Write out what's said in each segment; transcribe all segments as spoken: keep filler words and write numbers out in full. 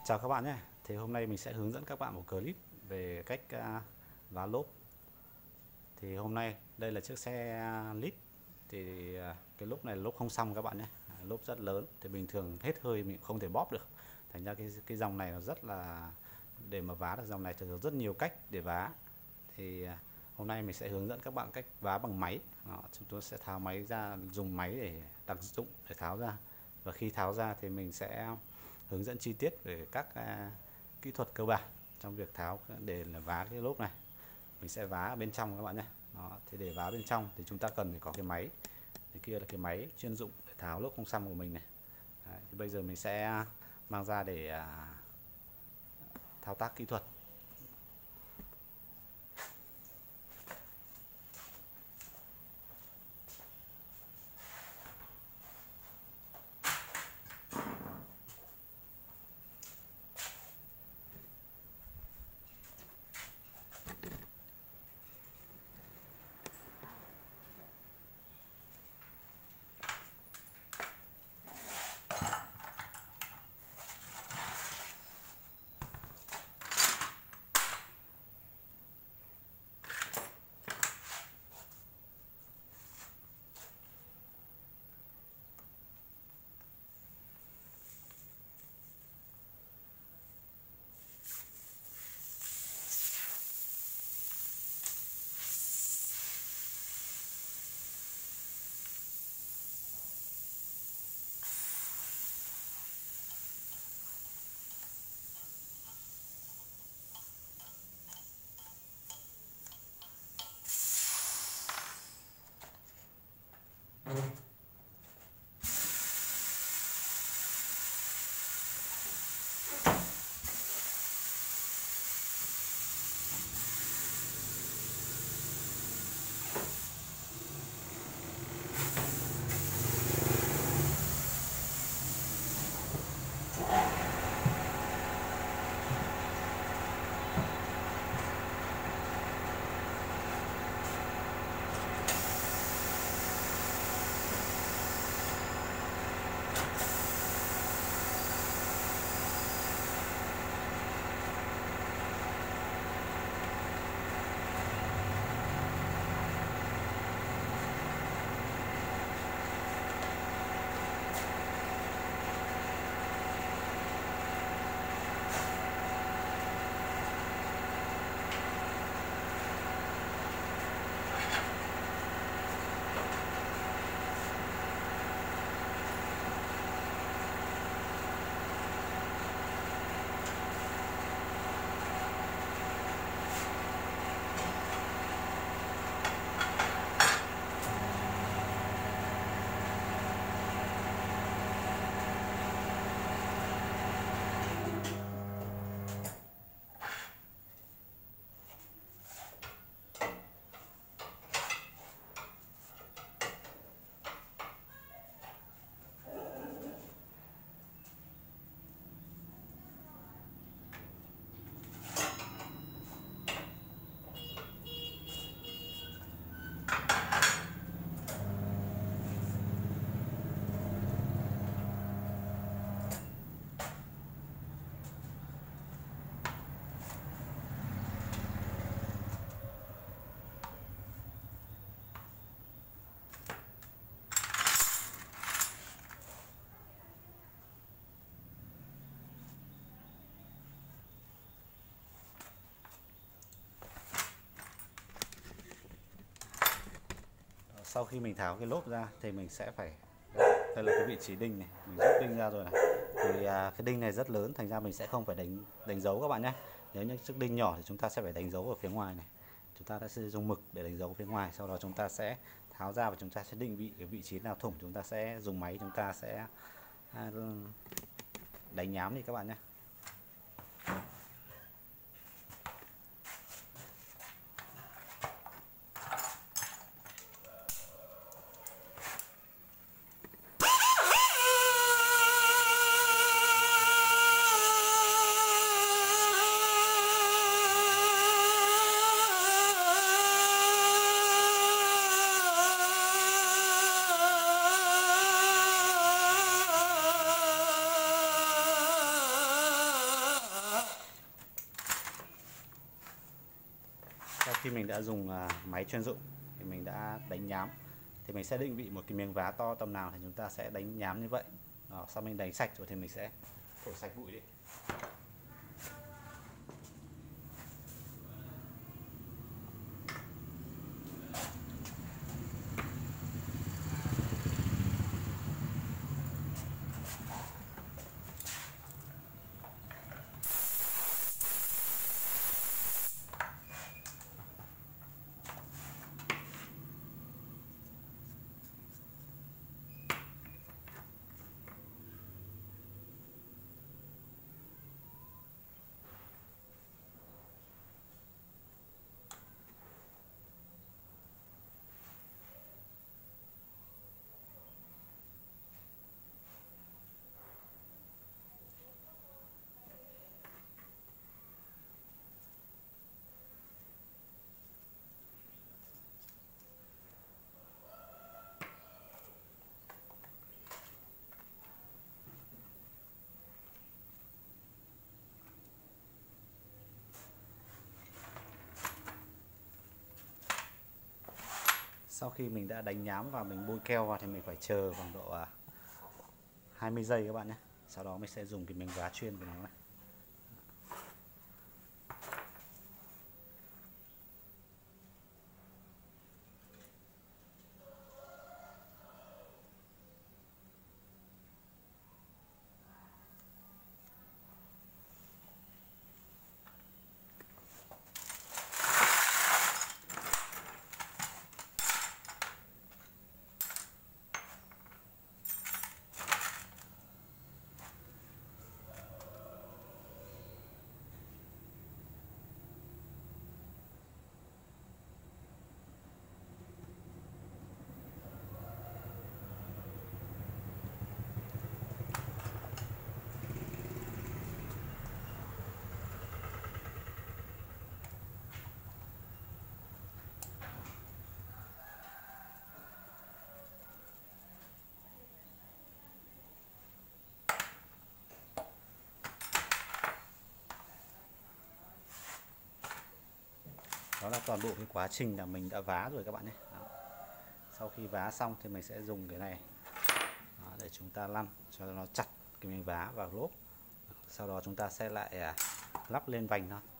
Chào các bạn nhé. Thì hôm nay mình sẽ hướng dẫn các bạn một clip về cách uh, vá lốp. Thì hôm nay đây là chiếc xe Lead. Thì uh, cái lốp này là lốp không xăm các bạn nhé. Lốp rất lớn. Thì bình thường hết hơi mình không thể bóp được. Thành ra cái cái dòng này nó rất là, để mà vá được dòng này thì có rất nhiều cách để vá. Thì uh, hôm nay mình sẽ hướng dẫn các bạn cách vá bằng máy. Đó, chúng tôi sẽ tháo máy ra, dùng máy để đặc dụng để tháo ra. Và khi tháo ra thì mình sẽ hướng dẫn chi tiết về các uh, kỹ thuật cơ bản trong việc tháo để là vá cái lốp này. Mình sẽ vá ở bên trong các bạn nhé. Đó, thì để vá bên trong thì chúng ta cần phải có cái máy. Thì kia là cái máy chuyên dụng để tháo lốp không xăm của mình này. Đấy, thì bây giờ mình sẽ mang ra để uh, thao tác kỹ thuật. Sau khi mình tháo cái lốp ra thì mình sẽ phải, đây là cái vị trí đinh này, mình rút đinh ra rồi này. Thì à, cái đinh này rất lớn, thành ra mình sẽ không phải đánh đánh dấu các bạn nhé. Nếu như chiếc đinh nhỏ thì chúng ta sẽ phải đánh dấu ở phía ngoài này. Chúng ta sẽ dùng mực để đánh dấu phía ngoài, sau đó chúng ta sẽ tháo ra và chúng ta sẽ định vị cái vị trí nào thủng, chúng ta sẽ dùng máy, chúng ta sẽ à, đánh nhám đi các bạn nhé. khi mình đã dùng à, máy chuyên dụng thì mình đã đánh nhám, thì mình sẽ định vị một cái miếng vá to tầm nào thì chúng ta sẽ đánh nhám như vậy. Đó, sau mình đánh sạch rồi thì mình sẽ thổi sạch bụi đi. Sau khi mình đã đánh nhám và mình bôi keo vào thì mình phải chờ khoảng độ hai mươi giây các bạn nhé. Sau đó mình sẽ dùng cái miếng vá chuyên của nó này. Đó là toàn bộ cái quá trình là mình đã vá rồi các bạn nhé. Đó. Sau khi vá xong thì mình sẽ dùng cái này đó, để chúng ta lăn cho nó chặt cái miếng vá vào lốp. Sau đó chúng ta sẽ lại à, lắp lên vành thôi.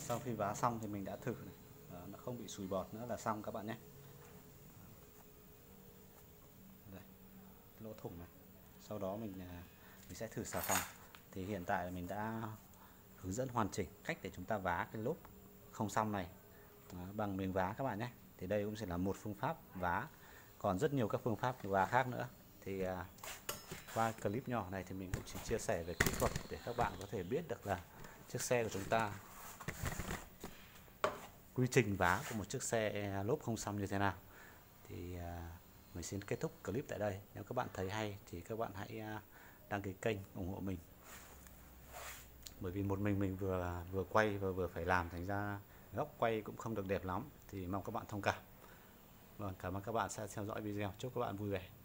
Sau khi vá xong thì mình đã thử này. Đó, nó không bị sùi bọt nữa là xong các bạn nhé. Đây, lỗ thủng này. Sau đó mình mình sẽ thử xà phòng. Thì hiện tại là mình đã hướng dẫn hoàn chỉnh cách để chúng ta vá cái lốp không xong này. Đó, bằng miếng vá các bạn nhé. Thì đây cũng sẽ là một phương pháp vá, còn rất nhiều các phương pháp vá khác nữa. Thì à, qua clip nhỏ này thì mình cũng chỉ chia sẻ về kỹ thuật để các bạn có thể biết được là chiếc xe của chúng ta, quy trình vá của một chiếc xe lốp không xong như thế nào. Thì à, mình xin kết thúc clip tại đây. Nếu các bạn thấy hay thì các bạn hãy à, đăng ký kênh ủng hộ mình, bởi vì một mình mình vừa vừa quay và vừa phải làm, thành ra góc quay cũng không được đẹp lắm, thì mong các bạn thông cảm. Vâng, cảm ơn các bạn sẽ theo dõi video. Chúc các bạn vui vẻ.